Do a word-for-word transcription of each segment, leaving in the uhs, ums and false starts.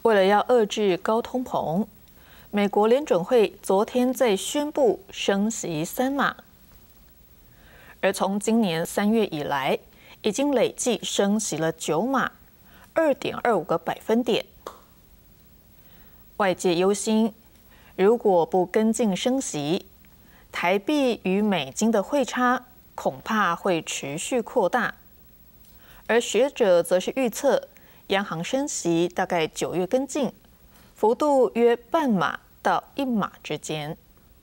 为了要遏制高通膨，美国联准会昨天再宣布升息三码，而从今年三月以来，已经累计升息了九码，二点二五个百分点。外界忧心，如果不跟进升息，台币与美金的汇差恐怕会持续扩大。而学者则是预测，央行升息大概九月跟进，幅度约半码到一码之间。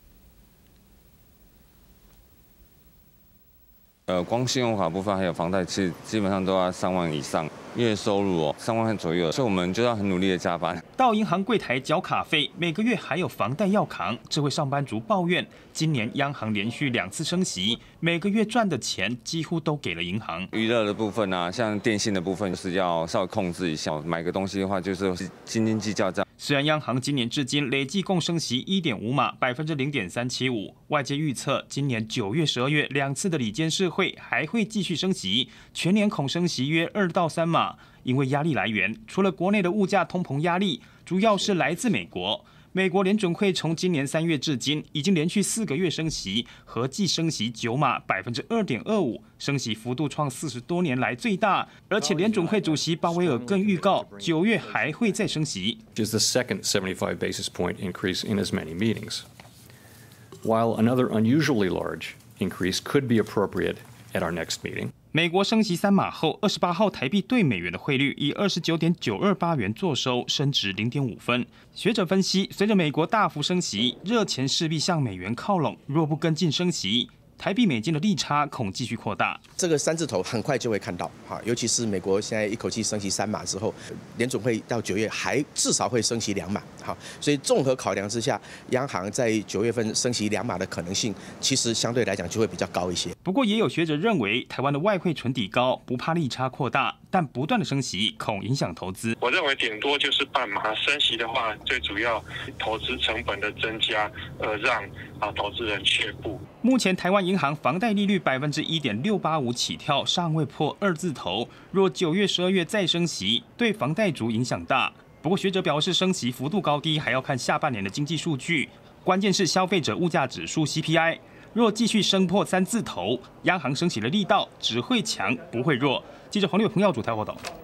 呃，光信用卡部分还有房贷，其实基本上都要三万以上，月收入哦三万块左右，所以我们就要很努力的加班。 到银行柜台缴卡费，每个月还有房贷要扛，这位上班族抱怨，今年央行连续两次升息，每个月赚的钱几乎都给了银行。 娱乐的部分啊，像电信的部分，就是要稍微控制一下。买个东西的话，就是斤斤计较这样。 虽然央行今年至今累计共升息一点五码，百分之零点三七五，外界预测今年九月、十二月两次的理监事会还会继续升息，全年恐升息约二到三码。因为压力来源除了国内的物价通膨压力，主要是来自美国。美国联准会从今年三月至今，已经连续四个月升息，合计升息九码，百分之二点二五，升息幅度创四十多年来最大。而且联准会主席鲍威尔更预告，九月还会再升息。 Is the second seventy-five basis point increase in as many meetings, while another unusually large increase could be appropriate at our next meeting. 美国升息三码后，二十八号台币对美元的汇率以二十九点九二八元作收，升值零点五分。学者分析，随着美国大幅升息，热钱势必向美元靠拢，若不跟进升息，台币美金的利差恐继续扩大。 这个三字头很快就会看到，哈，尤其是美国现在一口气升息三码之后，联准会到九月还至少会升息两码，好，所以综合考量之下，央行在九月份升息两码的可能性，其实相对来讲就会比较高一些。 不过，也有学者认为，台湾的外汇存底高，不怕利差扩大，但不断的升息恐影响投资。 我认为顶多就是半码升息的话，最主要投资成本的增加，呃，让啊投资人却步。 目前台湾银行房贷利率百分之一点六八五起跳，尚未破二字头。若九月、十二月再升息，对房贷族影响大。不过学者表示，升息幅度高低还要看下半年的经济数据，关键是消费者物价指数 C P I。若继续升破三字头，央行升息的力道只会强不会弱。记者黄立伟、彭耀主台报道。